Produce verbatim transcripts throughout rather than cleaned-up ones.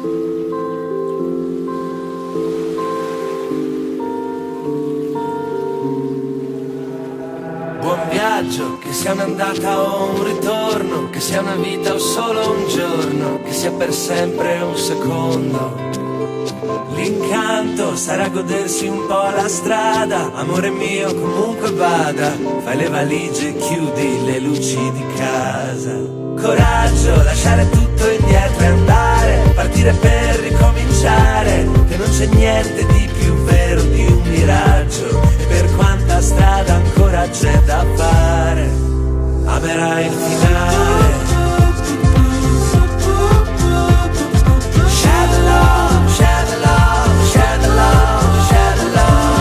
Buon viaggio, che sia un'andata o un ritorno, che sia una vita o solo un giorno, che sia per sempre un secondo. L'incanto sarà godersi un po' la strada, amore mio comunque vada, fai le valigie e chiudi le luci di casa. Coraggio, lasciare tutto indietro e andare, partire per ricominciare, che non c'è niente di più vero di un miraggio, e per quanta strada ancora c'è da fare, amerai il finale. Share the love, share the love, share the love, share the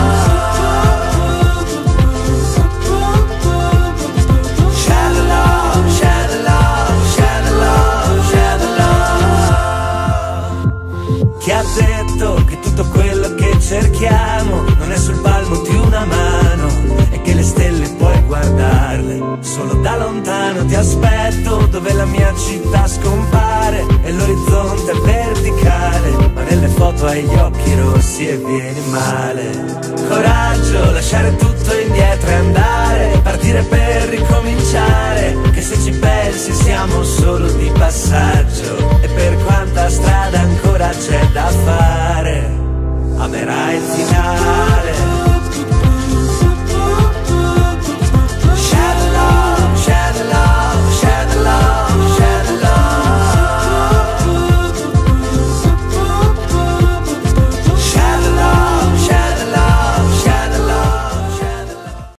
love. Share the love, share the love, share the love, share the love. Chi ha detto che tutto quello che cerchiamo non è sul palmo di una mano e che le stelle puoi guardarle solo da lontano? Ti aspetto dove la mia città scompare e l'orizzonte è verticale, ma nelle foto hai gli occhi rossi e vieni male. Coraggio, lasciare tutto indietro e andare, partire per ricominciare, che se ci pensi siamo solo